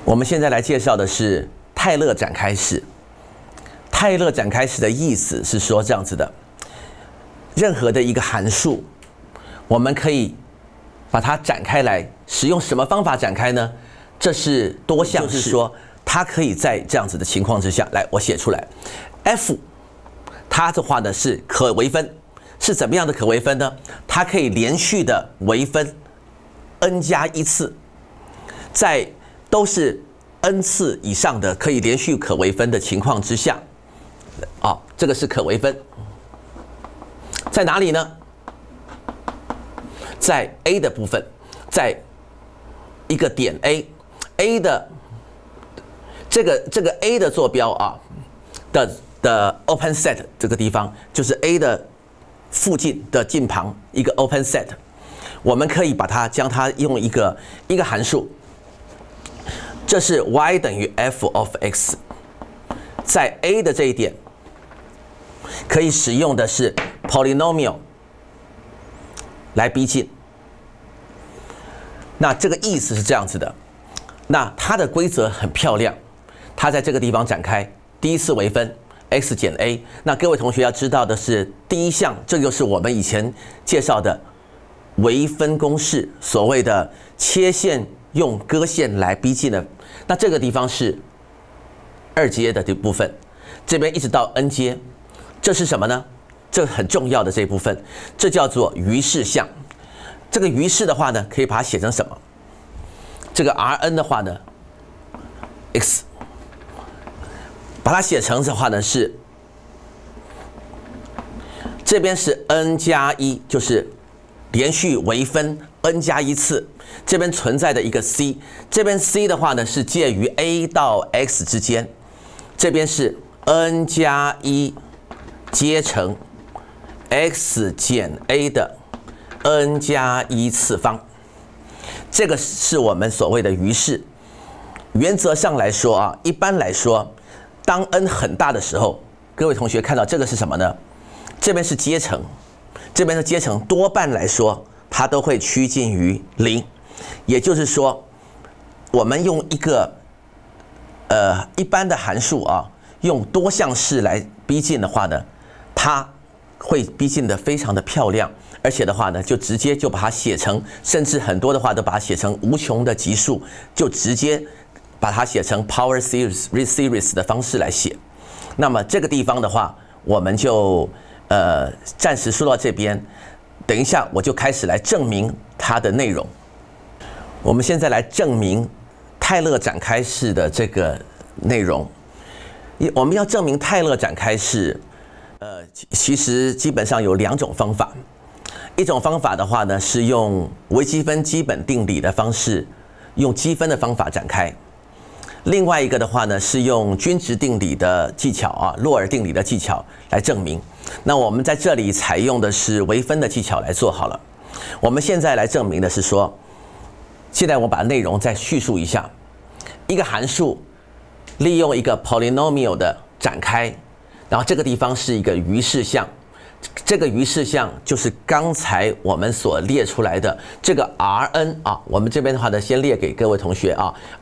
我们现在来介绍的是泰勒展开式。泰勒展开式的意思是说这样子的：任何的一个函数，我们可以把它展开来，使用什么方法展开呢？这是多项式，就是说它可以在这样子的情况之下，来我写出来 ，f， 它的话呢是可微分，是怎么样的可微分呢？它可以连续的微分 n 加1次，在都是 n 次以上的可以连续可微分的情况之下，这个是可微分，在哪里呢？在 A 的部分，在一个点 A 的这个 A 的坐标的 open set 这个地方，就是 A 的附近的近旁一个 open set， 我们可以将它用一个函数，这是 y 等于 f of x， 在 A 的这一点可以使用的是 polynomial 来逼近。那这个意思是这样子的，那它的规则很漂亮，它在这个地方展开，第一次微分 x 减 a。那各位同学要知道的是，第一项，这就是我们以前介绍的微分公式，所谓的切线用割线来逼近的。那这个地方是2阶的这部分，这边一直到 n 阶，这是什么呢？这很重要的这部分，这叫做余式项。这个余式的话呢，可以把它写成什么？这个 Rn 的话呢 ，x， 把它写成的话呢是，这边是 n 加1，就是连续微分 n 加1次，这边存在的一个 c， 这边 c 的话呢是介于 a 到 x 之间，这边是 n 加1阶乘 x 减 a 的 n 加1次方，这个是我们所谓的余式。原则上来说一般来说，当 n 很大的时候，各位同学看到这个是什么呢？这边是阶乘，这边的阶乘多半来说它都会趋近于0，也就是说，我们用一个一般的函数用多项式来逼近的话呢，它会逼近的非常的漂亮。而且的话呢，就直接就把它写成，甚至很多的话都把它写成无穷的级数，就直接把它写成 power series 的方式来写。那么这个地方的话，我们就暂时说到这边，等一下我就开始来证明它的内容。我们现在来证明泰勒展开式的这个内容。我们要证明泰勒展开式，其实基本上有2种方法。一种方法的话呢，是用微积分基本定理的方式，用积分的方法展开；另外一个的话呢，是用均值定理的技巧洛尔定理的技巧来证明。那我们在这里采用的是微分的技巧来做好了。我们现在来证明的是说，现在我把内容再叙述一下：一个函数利用一个 polynomial 的展开，然后这个地方是一个余式项。这个余式项就是刚才我们所列出来的这个 Rn 我们这边的话呢，先列给各位同学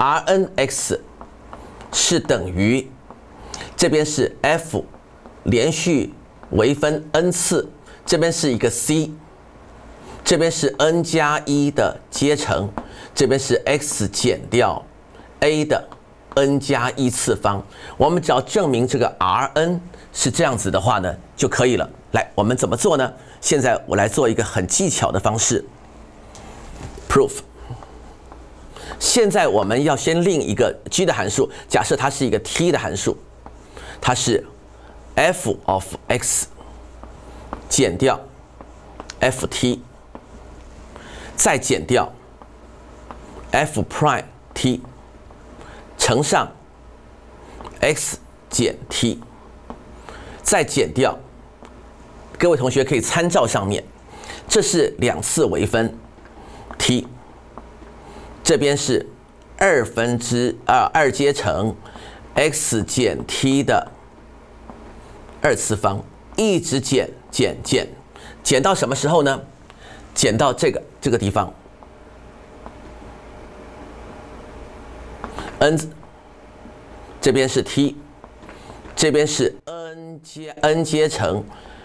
Rnx 是等于，这边是 f 连续微分 n 次，这边是一个 c， 这边是 n 加1的阶乘，这边是 x 减掉 a 的 n 加1次方。我们只要证明这个 Rn 是这样子的话呢，就可以了。来，我们怎么做呢？现在我来做一个很技巧的方式 ，proof。现在我们要先另一个 g 的函数，假设它是一个 t 的函数，它是 f of x 减掉 ft， 再减掉 f prime t 乘上 x 减 t， 再减掉。各位同学可以参照上面，这是2次微分 t， 这边是2阶乘 x 减 t 的2次方，一直减到什么时候呢？减到这个地方 n， 这边是 t， 这边是 n 阶乘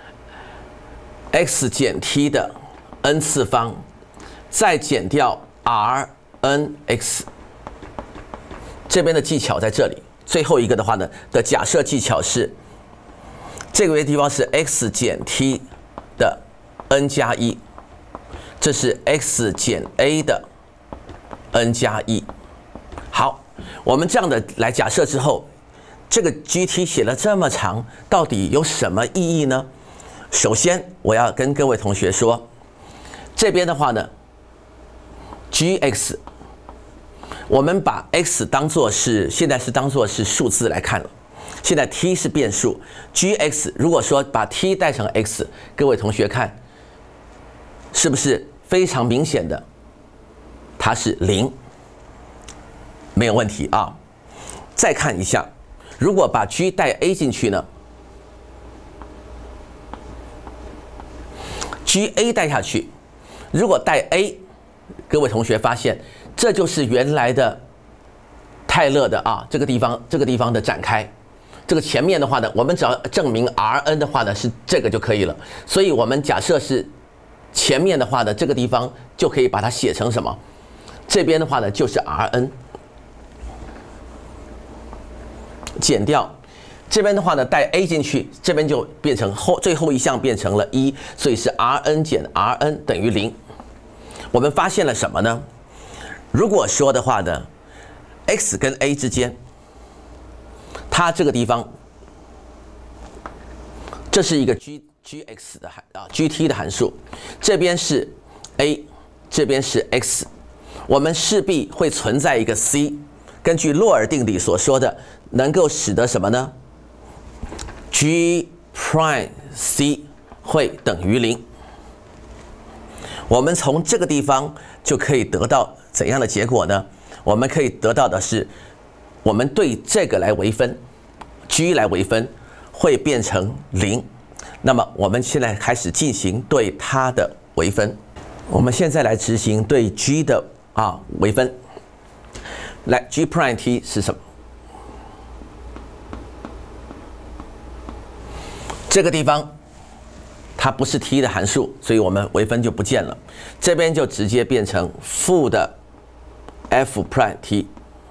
x 减 t 的 n 次方，再减掉 Rnx。这边的技巧在这里。最后一个的话呢的假设技巧是，这个地方是 x 减 t 的 n 加1，这是 x 减 a 的 n 加1。好，我们这样的来假设之后，这个 GT 写了这么长，到底有什么意义呢？首先，我要跟各位同学说，这边的话呢 ，gx。我们把 x 当作是现在是当作是数字来看了，现在 t 是变数 ，gx 如果说把 t 代成 x， 各位同学看，是不是非常明显的？它是0，没有问题啊。再看一下，如果把 g 带 a 进去呢 ？ga 带下去，如果带 a， 各位同学发现。这就是原来的泰勒的这个地方的展开。这个前面的话呢，我们只要证明 Rn 的话呢是这个就可以了。所以我们假设是前面的话呢，这个地方就可以把它写成什么？这边的话呢就是 Rn， 减掉这边的话呢带 a 进去，这边就变成最后一项变成了1，所以是 Rn 减 Rn 等于0。我们发现了什么呢？如果说的话呢 ，x 跟 a 之间，它这个地方，这是一个 gx 的gt 的函数，这边是 a， 这边是 x， 我们势必会存在一个 c。根据洛尔定理所说的，能够使得什么呢 ？g prime c 会等于0。我们从这个地方就可以得到。怎样的结果呢？我们可以得到的是，我们对这个来微分 ，g 来微分会变成0。那么我们现在开始进行对它的微分。我们现在来执行对 g 的微分。来 ，g prime t 是什么？这个地方它不是 t 的函数，所以我们微分就不见了。这边就直接变成负的。f prime t，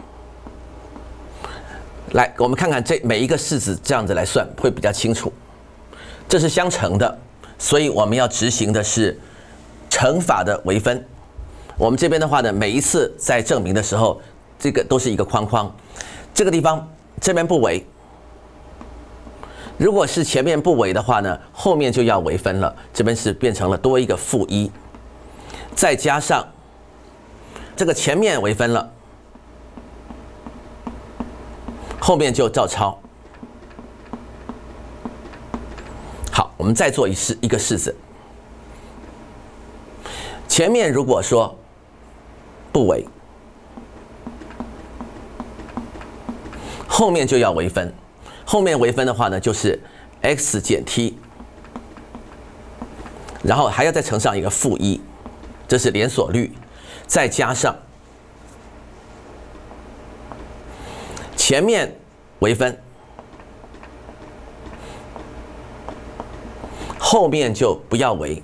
来，我们看看这每一个式子这样子来算会比较清楚。这是相乘的，所以我们要执行的是乘法的微分。我们这边的话呢，每一次在证明的时候，这个都是一个框框。这个地方这边不微，如果是前面不微的话呢，后面就要微分了。这边是变成了多一个负1，再加上。这个前面微分了，后面就照抄。好，我们再做一个式子。前面如果说不微，后面就要微分。后面微分的话呢，就是 x 减 t， 然后还要再乘上一个负1，这是连锁律。再加上前面微分，后面就不要微。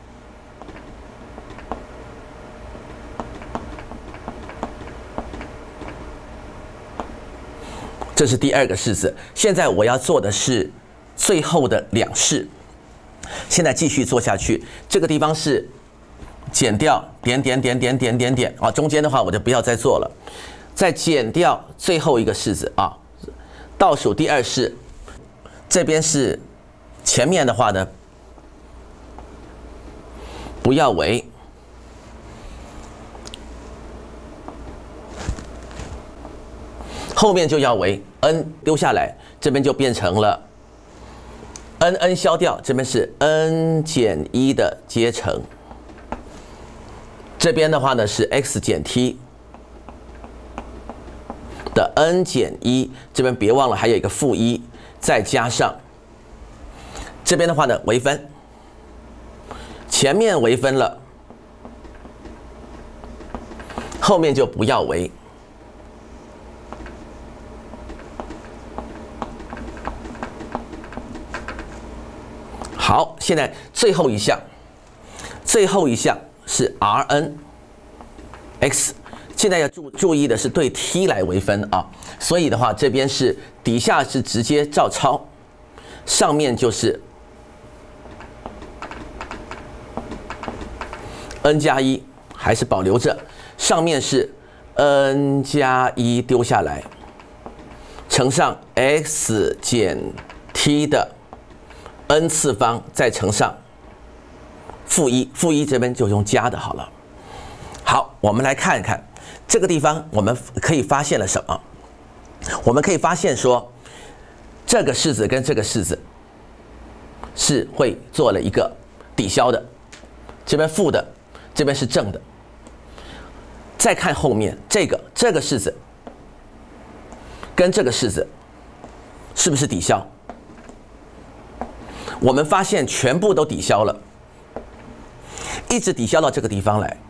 这是第二个式子。现在我要做的是最后的2式。现在继续做下去，这个地方是。减掉点中间的话我就不要再做了，再减掉最后一个式子倒数第2式，这边是前面的话呢不要微，后面就要微 n 丢下来，这边就变成了 n 消掉，这边是 n 减1的阶乘。这边的话呢是 x 减 t 的 n 减1，这边别忘了还有一个负1，再加上这边的话呢微分，前面微分了，后面就不要微。 好，现在最后一项是 Rn x， 现在要注意的是对 t 来微分啊，所以的话这边是底下是直接照抄，上面就是 n 加1还是保留着，上面是 n 加1丢下来，乘上 x 减 t 的 n 次方，再乘上负1这边就用加的好了。好，我们来看一看这个地方，我们可以发现了什么？我们可以发现说，这个式子跟这个式子是会做了一个抵消的，这边负的，这边是正的。再看后面这个式子跟这个式子是不是抵消？我们发现全部都抵消了，一直抵消到这个地方来。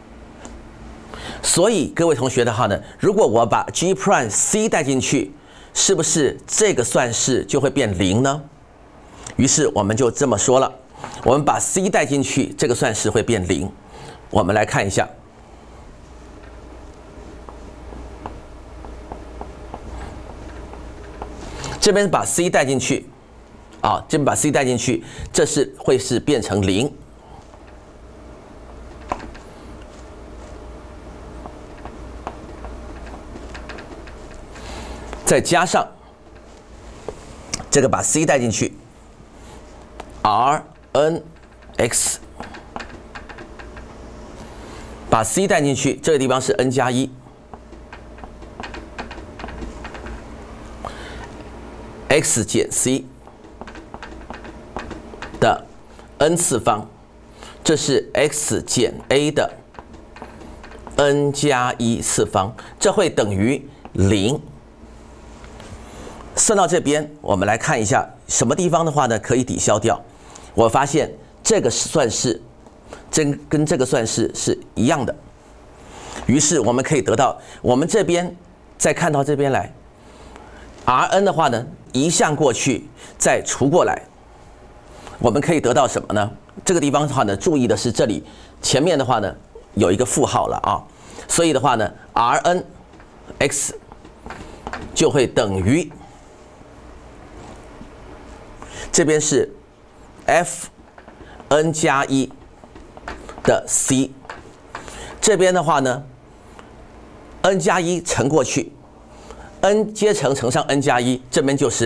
所以各位同学的话呢，如果我把 g' c 带进去，是不是这个算式就会变0呢？于是我们就这么说了，我们把 c 带进去，这个算式会变0。我们来看一下，这边把 c 带进去，这边把 c 带进去，这是会是变成0。再加上这个把 c 带进去 ，Rn x， 把 c 带进去，这个地方是 n 加1 x 减 c 的 n 次方，这是 x 减 a 的 n 加1次方，这会等于0。算到这边，我们来看一下什么地方的话呢可以抵消掉。我发现这个算式跟这个算式是一样的，于是我们可以得到，我们这边再看到这边来 ，Rn 的话呢移项过去，再除过来，我们可以得到什么呢？这个地方的话呢，注意的是这里前面的话呢有一个负号了啊，所以的话呢 ，Rn x 就会等于。这边是 f n 加1的 c， 这边的话呢 ，n 加1乘过去 ，n 阶乘乘上 n 加1，这边就是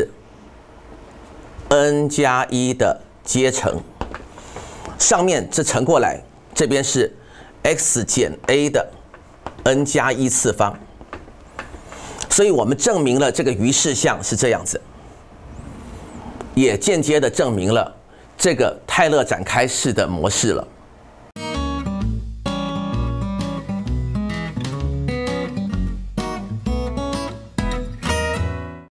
n 加1的阶乘，上面这乘过来，这边是 x 减 a 的 n 加1次方，所以我们证明了这个余式项是这样子。也间接的证明了这个泰勒展开式的模式了。